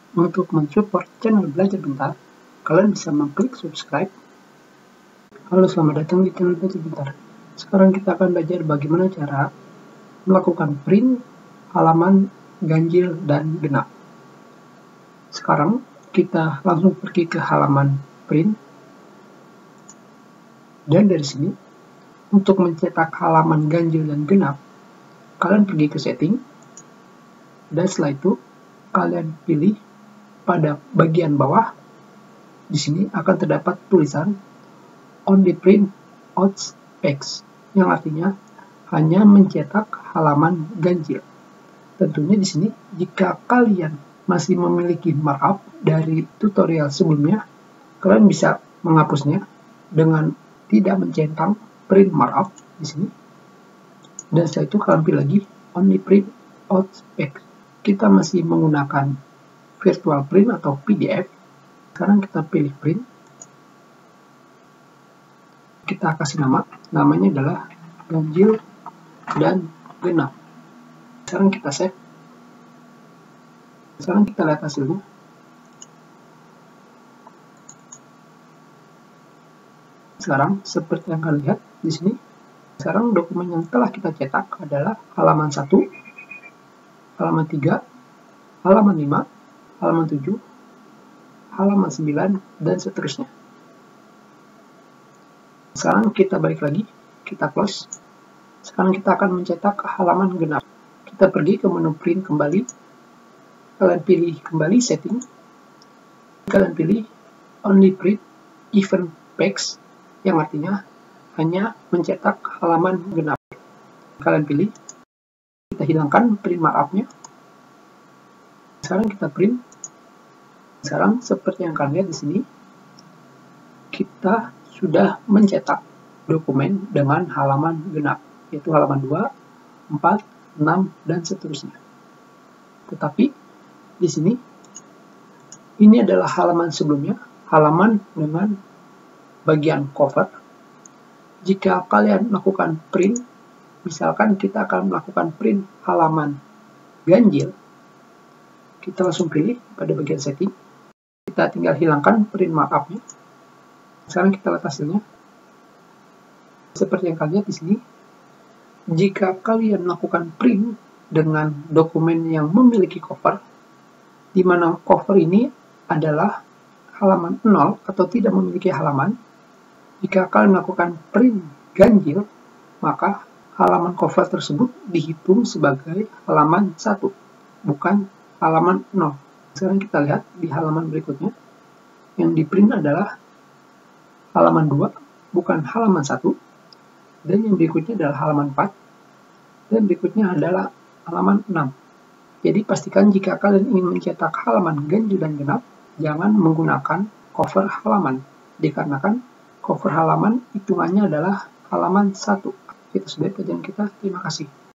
Untuk mensupport channel Belajar Bentar, kalian bisa mengklik subscribe. Halo, selamat datang di channel Belajar Bentar. Sekarang kita akan belajar bagaimana cara melakukan print halaman ganjil dan genap. Sekarang kita langsung pergi ke halaman print. Dan dari sini, untuk mencetak halaman ganjil dan genap, kalian pergi ke setting. Dan setelah itu, kalian pilih pada bagian bawah. Di sini akan terdapat tulisan only print out text, yang artinya hanya mencetak halaman ganjil. Tentunya di sini, jika kalian masih memiliki markup dari tutorial sebelumnya, kalian bisa menghapusnya dengan tidak mencentang print markup di sini. Dan setelah itu kalian pilih lagi only print out text. Kita masih menggunakan virtual print atau PDF. Sekarang kita pilih print. Kita kasih nama. Namanya adalah ganjil dan genap. Sekarang kita save. Sekarang kita lihat hasilnya. Sekarang seperti yang kalian lihat di sini. Sekarang dokumen yang telah kita cetak adalah halaman 1, halaman 3, halaman 5, halaman 7, halaman 9, dan seterusnya. Sekarang kita balik lagi, kita close. Sekarang kita akan mencetak halaman genap. Kita pergi ke menu print kembali. Kalian pilih kembali setting. Kalian pilih only print event text, yang artinya hanya mencetak halaman genap. Kalian pilih. Kita hilangkan print markup-nya. Sekarang kita print. Sekarang seperti yang kalian lihat di sini, kita sudah mencetak dokumen dengan halaman genap, yaitu halaman 2, 4, 6, dan seterusnya. Tetapi di sini, ini adalah halaman sebelumnya, halaman dengan bagian cover. Jika kalian melakukan print, misalkan kita akan melakukan print halaman ganjil, kita langsung pilih pada bagian setting. Kita tinggal hilangkan print markup-nya. Sekarang kita lihat hasilnya. Seperti yang kalian lihat di sini, jika kalian melakukan print dengan dokumen yang memiliki cover, di mana cover ini adalah halaman 0 atau tidak memiliki halaman, jika kalian melakukan print ganjil, maka halaman cover tersebut dihitung sebagai halaman 1, bukan halaman 0. Sekarang kita lihat di halaman berikutnya, yang di print adalah halaman 2, bukan halaman 1, dan yang berikutnya adalah halaman 4, dan berikutnya adalah halaman 6. Jadi pastikan jika kalian ingin mencetak halaman ganjil dan genap, jangan menggunakan cover halaman, dikarenakan cover halaman hitungannya adalah halaman 1. Kita sudah pelajaran kita. Terima kasih.